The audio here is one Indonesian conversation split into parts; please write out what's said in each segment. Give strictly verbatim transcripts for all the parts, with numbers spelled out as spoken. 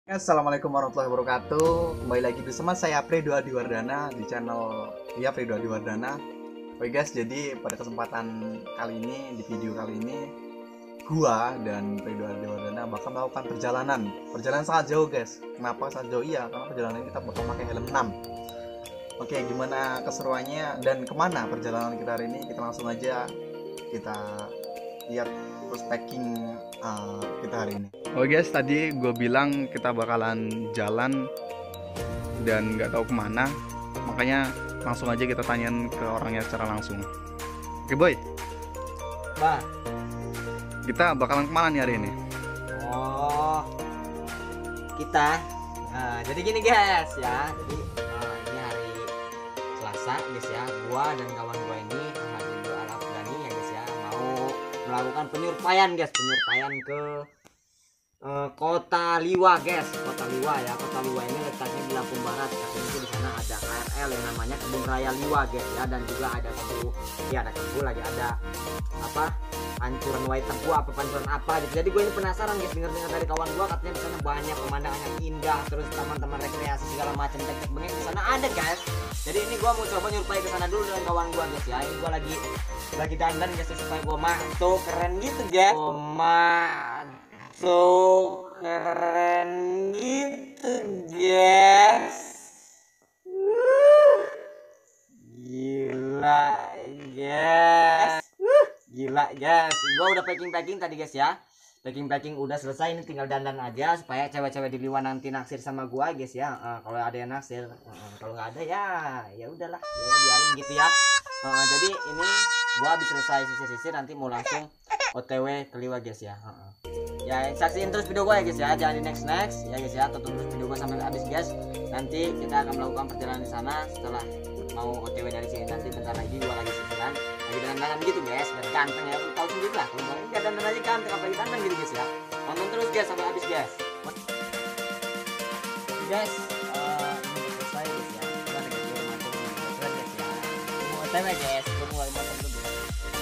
Assalamualaikum warahmatullahi wabarakatuh. Kembali lagi bersama saya Fredo Adiwardana di channel ya Fredo Adiwardana. Oke guys, jadi pada kesempatan kali ini, di video kali ini, gua dan Fredo Adiwardana bakal melakukan perjalanan Perjalanan sangat jauh guys. Kenapa sangat jauh? Iya, karena perjalanan kita bakal pakai helm enam. Oke, gimana keseruannya dan kemana perjalanan kita hari ini? Kita langsung aja kita lihat prospecting uh, kita hari ini. Oh guys, tadi gue bilang kita bakalan jalan dan nggak tahu kemana, makanya langsung aja kita tanyain ke orangnya secara langsung. Oke boy, Bah, kita bakalan kemana nih hari ini? oh kita, nah, jadi gini guys ya, jadi uh, ini hari Selasa guys ya, gua dan kawan gua ini Ahmad Al-Afghani ya guys ya, mau melakukan penyurpayan guys, penyurpayan ke Uh, Kota Liwa guys, Kota Liwa ya. Kota Liwa ini letaknya di Lampung Barat. Katanya itu di sana ada K R L yang namanya Kebun Raya Liwa guys ya, dan juga ada kebu, ya ada kebu lagi, ada apa pancuran Wai Tebu apa pancuran apa gitu. Jadi gue ini penasaran guys, dengar-dengar dari kawan gue katanya di sana banyak pemandangannya indah, terus taman-taman rekreasi segala macam tek-tek bengek di sana ada guys. Jadi ini gue mau coba nyurpai ke sana dulu dengan kawan gue guys ya. Ini gue lagi lagi dandan guys supaya gue mah tuh keren gitu guys. Oh, man. So keren gitu guys, gila guys, gila guys. Gua udah packing packing tadi guys ya, packing packing udah selesai, ini tinggal dandan aja supaya cewek-cewek di Liwa nanti naksir sama gua guys ya. Uh, kalau ada yang naksir, uh, kalau nggak ada ya ya udahlah, ya udah biarin gitu ya. Uh, jadi ini gua habis selesai sisir-sisir, nanti mau langsung O T W ke Liwa guys ya. Uh, uh. Ya saksiin terus video gue ya guys ya, jangan di next next ya guys ya, tonton terus video gue sampai habis guys. Nanti kita akan melakukan perjalanan di sana setelah mau O T W dari sini. Nanti bentar lagi gue lagi sisiran, lagi dandan gitu guys, dan ganteng ya, lu tahu sendiri lah kalau gue nggak dandan aja ganteng, apalagi dandan gitu guys ya. Tonton terus guys sampai habis guys. Guys, uh, ini udah selesai guys ya, kita lagi di rumah tuh guys ya, mau O T W guys, gue mulai motor dulu guys.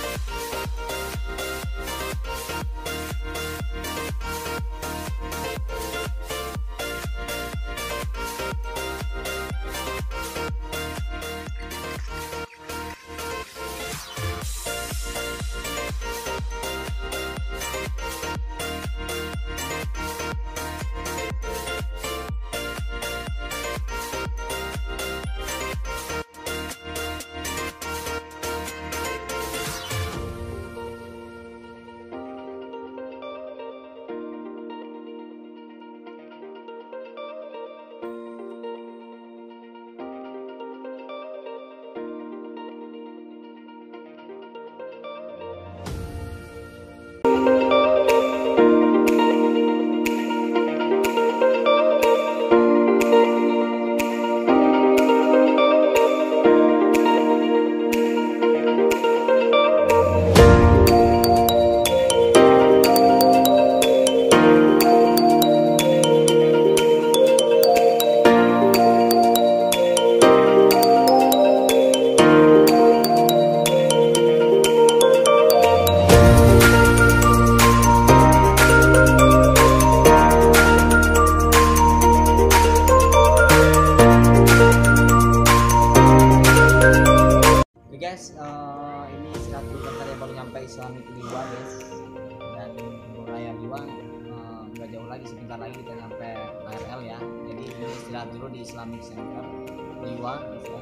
Guys, uh, ini seratus bentar ya baru nyampe Islamic Liwa guys, dan Kebun Raya Liwa nggak uh, jauh lagi, sebentar lagi kita sampai K R L ya. Jadi ini istirahat dulu di Islamic Center Liwa guys ya,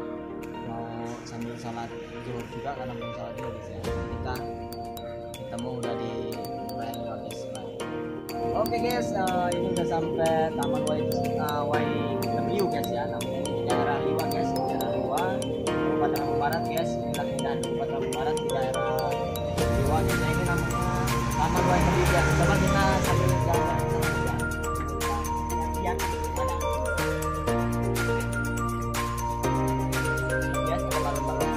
mau sambil salat zuhur juga karena belum salat dulu guys ya. Kita ketemu udah di Kebun Raya Liwa guys. Oke guys, uh, ini udah sampai Taman Wai uh, Wai Tebu guys ya, namanya di daerah Liwa guys, daerah Liwa Kabupaten Lampung Barat guys. Inilah keindahan Kabupaten Lampung Barat di daerah Liwa guys. Ini namanya Taman Wai Tebu guys. Coba kita sambil jalan ke sana ya. Lihat ada guys, ada balon-balon.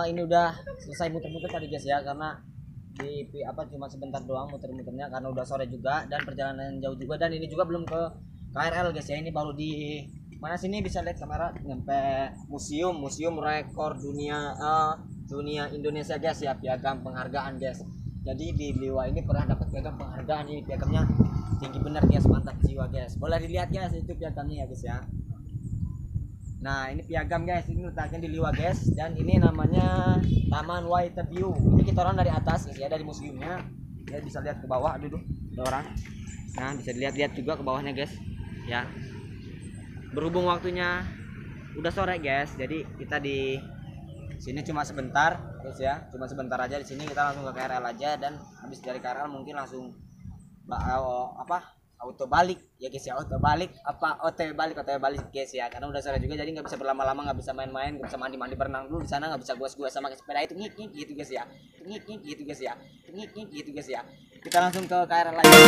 ini udah selesai muter-muter tadi guys ya, karena di apa cuma sebentar doang muter-muternya karena udah sore juga dan perjalanan jauh juga, dan ini juga belum ke K R L guys ya. Ini baru di mana sini bisa lihat kamera nyampe museum museum rekor dunia uh, dunia Indonesia guys ya, piagam penghargaan guys. Jadi di Liwa ini pernah dapat piagam penghargaan, ini piagamnya tinggi bener guys, mantap jiwa guys. Boleh dilihat guys itu piagamnya ya guys ya. Nah ini piagam guys, ini letaknya di Liwa guys, dan ini namanya Taman Waitebew. Ini kita orang dari atas guys ya, dari museumnya ya, bisa lihat ke bawah dulu ada orang. Nah bisa dilihat-lihat juga ke bawahnya guys ya. Berhubung waktunya udah sore guys, jadi kita di sini cuma sebentar guys ya, cuma sebentar aja di sini. Kita langsung ke K R L aja, dan habis dari K R L mungkin langsung apa auto balik ya guys ya, auto balik apa O T W balik O T W balik guys ya, karena udah sore juga, jadi nggak bisa berlama-lama, nggak bisa main-main, nggak bisa mandi-mandi berenang dulu di sana, nggak bisa gua-gua sama sepeda itu ngik ngik gitu guys ya, ngik ngik gitu guys ya, ngik ngik gitu guys ya. Kita langsung ke K R L lagi.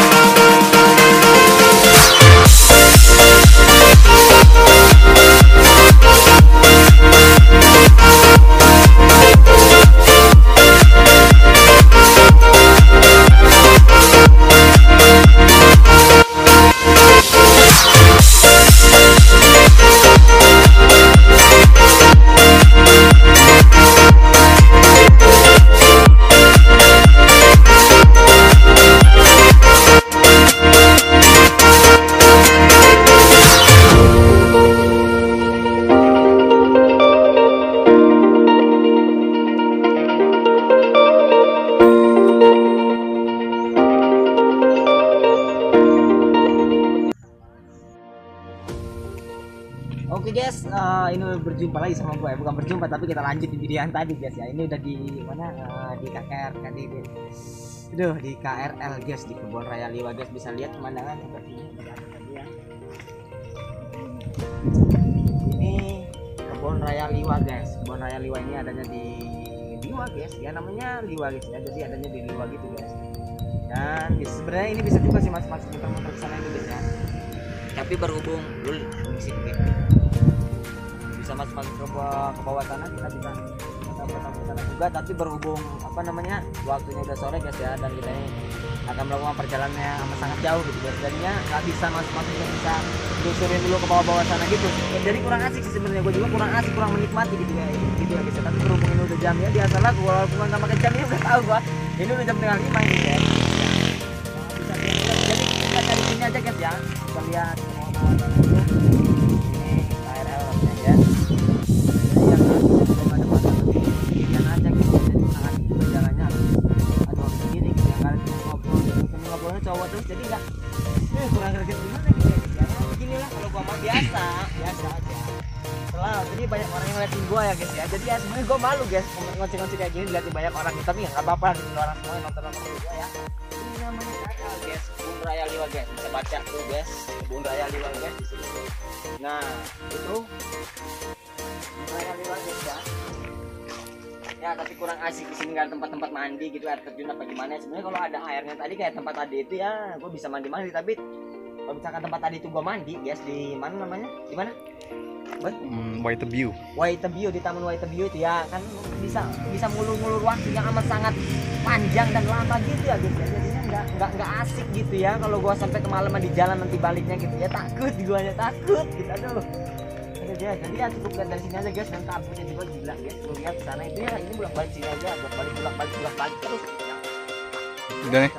Oke guys, uh, ini berjumpa lagi sama gue ya. Bukan berjumpa tapi kita lanjut di video yang tadi guys ya. Ini udah di mana, uh, di K R L di, di, aduh, di K R L guys, di Kebun Raya Liwa guys. Bisa lihat pemandangan seperti ini tadi ya. Ini Kebun Raya Liwa guys. Kebun Raya Liwa ini adanya di Liwa guys ya, namanya Liwa guys ya. Jadi adanya di Liwa gitu guys. Dan sebenarnya ini bisa juga sih masuk-masuk muter-muter ke sana itu guys ya. Tapi berhubung dulu sih bisa masuk-masuk ke bawah, ke bawah sana, kita bisa masuk ke sana juga, tapi berhubung apa namanya waktunya udah sore guys ya, dan kita ini akan melakukan perjalanannya amat sangat jauh gitu guys, jadinya nggak bisa masuk-masuk, nggak bisa telusurin dulu ke bawah-bawah sana gitu. Jadi kurang asik sih sebenarnya, gue juga kurang asik, kurang menikmati gitu ya, gitu ya guys. Tapi berhubung ini udah jamnya, biasalah gue bukan sama makan jamnya udah tahu gua, ini udah jam tengah lima ini guys. Bisa lihat, jadi kita cari sini aja guys ya, kita lihat ini K R L ya. Jadi yang belum ada masalah ini aja gitu, jadi sangat berjalannya atau begini gitu ya, kali ini ngobrol gitu, ngobrolnya cowok terus, jadi nggak eh, kurang greget gimana gitu ya. Ya beginilah kalau gua mah biasa biasa aja. Setelah jadi banyak orang yang ngeliatin gua ya guys ya, jadi ya sebenarnya gua malu guys ngoceh-ngoceh kayak gini dilihatin banyak orang, tapi ya nggak apa-apa, orang semua nonton-nonton gua ya. Ini namanya K R L guys, Kebun Raya Liwa guys, bisa baca tuh guys, Kebun Raya Liwa guys di sini. Nah itu Kebun Raya Liwa guys ya. Ya tapi kurang asik di sini, nggak ada tempat-tempat mandi gitu, air terjun apa gimana. Sebenarnya kalau ada airnya tadi kayak tempat tadi itu ya, gue bisa mandi-mandi. Tapi kalau misalkan tempat tadi itu gue mandi guys, di mana namanya? Di mana? Hmm, Waitebew. Waitebew, di Taman Waitebew itu ya kan bisa bisa ngulur-ngulur waktunya amat sangat panjang dan lama gitu ya guys ya. Jadinya nggak nggak nggak asik gitu ya kalau gua sampai kemalaman di jalan nanti baliknya gitu ya, takut gua aja takut gitu. Aduh aja, jadi ya cukup lihat dari sini aja guys, dan kabutnya juga gila guys. Lu lihat sana itu ya, ini bolak balik sini aja, bolak balik bolak balik bolak balik terus ya. Udah nih.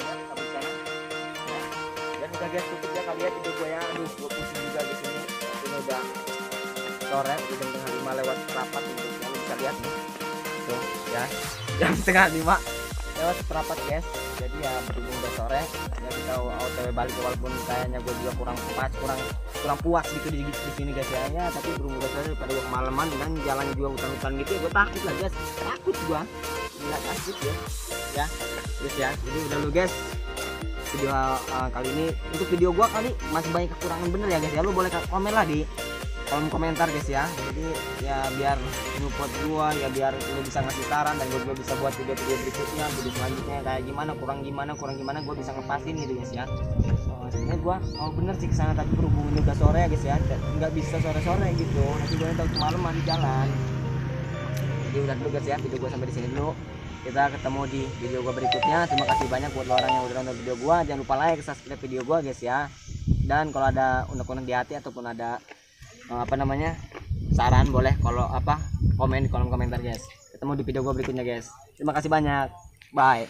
Dan udah guys, cukup ya kalian video gua ya. Aduh gua pusing juga di sini. Ini udah sore, jam setengah lima lewat rapat untuk yang bisa lihat nih tuh ya, jam setengah lima lewat rapat guys. Jadi ya berhubung udah sore ya, kita O T W balik, walaupun kayaknya gue juga kurang puas kurang kurang puas gitu di, di sini guys ya, ya tapi berhubung udah sore pada gue kemalaman dan jalannya juga hutan-hutan gitu ya, gue takut lah guys, takut gua gila takut ya ya guys ya. Jadi udah lu guys video uh, kali ini, untuk video gua kali masih banyak kekurangan bener ya guys ya, lu boleh komen lah di kolom komentar guys ya. Jadi ya biar support gua ya, biar lu bisa ngasih saran dan gua juga bisa buat video-video berikutnya, video selanjutnya kayak gimana, kurang gimana kurang gimana gua bisa ngepasin gitu guys ya. Oh, sebenarnya gua mau bener sih kesana, tapi berhubung ini udah sore ya guys ya, nggak bisa sore-sore gitu, nanti gua tahu kemalaman di jalan. jadi udah dulu guys ya, video gue sampai di sini dulu. Kita ketemu di video gue berikutnya. Terima kasih banyak buat lo orang yang udah nonton video gue. Jangan lupa like, subscribe video gue guys ya. Dan kalau ada unek-unek di hati ataupun ada eh, apa namanya saran, boleh kalau apa komen di kolom komentar guys. Ketemu di video gue berikutnya guys. Terima kasih banyak. Bye.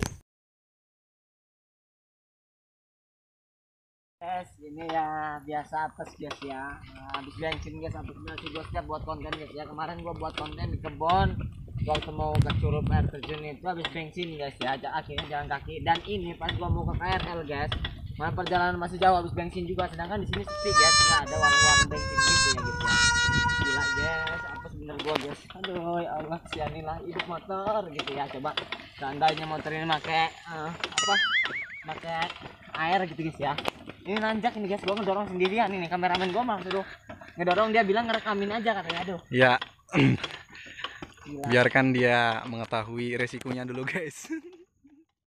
Guys, ini ya biasa apes guys ya. Nah, habis bensin guys, habis bensin gue setiap buat konten guys ya. Kemarin gue buat konten di kebon waktu mau ke Curug air terjun itu habis bensin guys ya. Akhirnya jalan kaki, dan ini pas gue mau ke K R L guys, mana perjalanan masih jauh, habis bensin juga. Sedangkan di sini sepi guys, nggak ada warung-warung bensin gitu ya gitu ya. Gila guys, apes bener gue guys. Aduh ya Allah, sianilah hidup motor gitu ya. Coba seandainya motor ini pakai uh, apa pakai air gitu guys ya. Ini nanjak ini guys, gua ngedorong sendirian ini, kameramen gua malah suruh ngedorong, dia bilang ngerekamin aja katanya. Aduh Ya. gila. Biarkan dia mengetahui resikonya dulu guys.